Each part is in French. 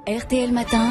RTL Matin,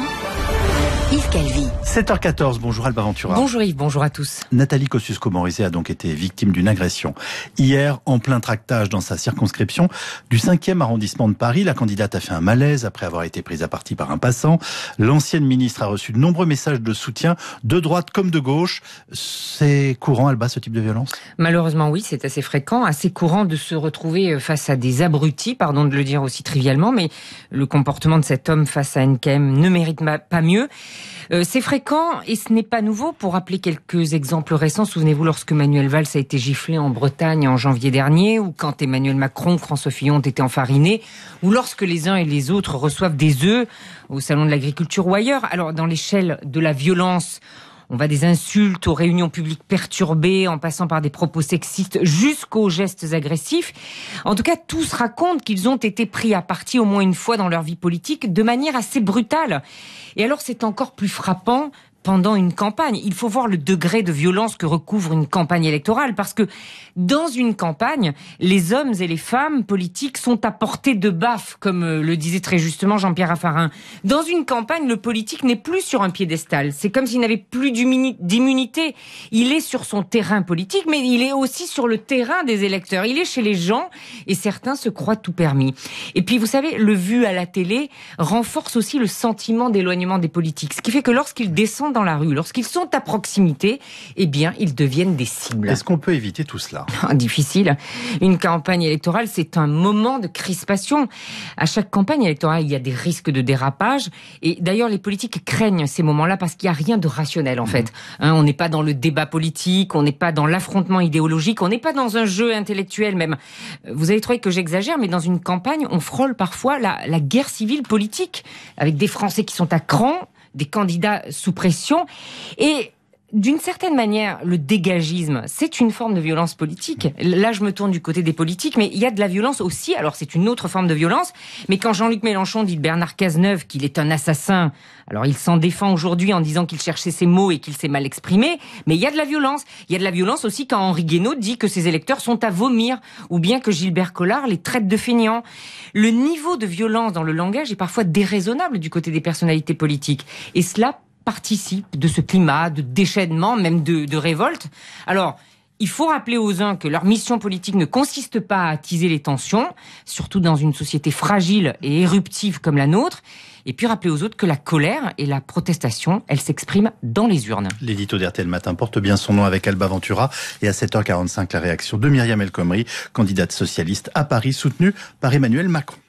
Yves Calvi. 7h14, bonjour Alba Ventura. Bonjour Yves, bonjour à tous. Nathalie Kosciusko-Morizet a donc été victime d'une agression. Hier, en plein tractage dans sa circonscription du 5e arrondissement de Paris, la candidate a fait un malaise après avoir été prise à partie par un passant. L'ancienne ministre a reçu de nombreux messages de soutien, de droite comme de gauche. C'est courant, Alba, ce type de violence ? Malheureusement oui, c'est assez fréquent, assez courant de se retrouver face à des abrutis, pardon de le dire aussi trivialement, mais le comportement de cet homme face à NKM ne mérite pas mieux. C'est fréquent et ce n'est pas nouveau. Pour rappeler quelques exemples récents, souvenez-vous lorsque Manuel Valls a été giflé en Bretagne en janvier dernier, ou quand Emmanuel Macron, François Fillon ont été enfarinés, ou lorsque les uns et les autres reçoivent des œufs au salon de l'agriculture ou ailleurs. Alors dans l'échelle de la violence, on va des insultes aux réunions publiques perturbées, en passant par des propos sexistes jusqu'aux gestes agressifs. En tout cas, tous racontent qu'ils ont été pris à partie au moins une fois dans leur vie politique de manière assez brutale. Et alors c'est encore plus frappant pendant une campagne. Il faut voir le degré de violence que recouvre une campagne électorale, parce que dans une campagne, les hommes et les femmes politiques sont à portée de baffe, comme le disait très justement Jean-Pierre Raffarin. Dans une campagne, le politique n'est plus sur un piédestal. C'est comme s'il n'avait plus d'immunité. Il est sur son terrain politique, mais il est aussi sur le terrain des électeurs. Il est chez les gens et certains se croient tout permis. Et puis, vous savez, le vu à la télé renforce aussi le sentiment d'éloignement des politiques. Ce qui fait que lorsqu'ils descendent dans la rue, lorsqu'ils sont à proximité, eh bien, ils deviennent des cibles. Est-ce qu'on peut éviter tout cela ? Difficile. Une campagne électorale, c'est un moment de crispation. À chaque campagne électorale, il y a des risques de dérapage. Et d'ailleurs, les politiques craignent ces moments-là parce qu'il n'y a rien de rationnel, en fait. On n'est pas dans le débat politique, on n'est pas dans l'affrontement idéologique, on n'est pas dans un jeu intellectuel même. Vous allez trouver que j'exagère, mais dans une campagne, on frôle parfois la guerre civile politique, avec des Français qui sont à cran, des candidats sous pression. Et d'une certaine manière, le dégagisme, c'est une forme de violence politique. Là, je me tourne du côté des politiques, mais il y a de la violence aussi. Alors, c'est une autre forme de violence. Mais quand Jean-Luc Mélenchon dit de Bernard Cazeneuve qu'il est un assassin, alors il s'en défend aujourd'hui en disant qu'il cherchait ses mots et qu'il s'est mal exprimé. Mais il y a de la violence. Il y a de la violence aussi quand Henri Guénaud dit que ses électeurs sont à vomir, ou bien que Gilbert Collard les traite de feignants. Le niveau de violence dans le langage est parfois déraisonnable du côté des personnalités politiques. Et cela participe de ce climat de déchaînement, même de révolte. Alors, il faut rappeler aux uns que leur mission politique ne consiste pas à attiser les tensions, surtout dans une société fragile et éruptive comme la nôtre. Et puis rappeler aux autres que la colère et la protestation, elles s'expriment dans les urnes. L'édito d'RTL Matin porte bien son nom avec Alba Ventura. Et à 7h45, la réaction de Myriam El Khomri, candidate socialiste à Paris, soutenue par Emmanuel Macron.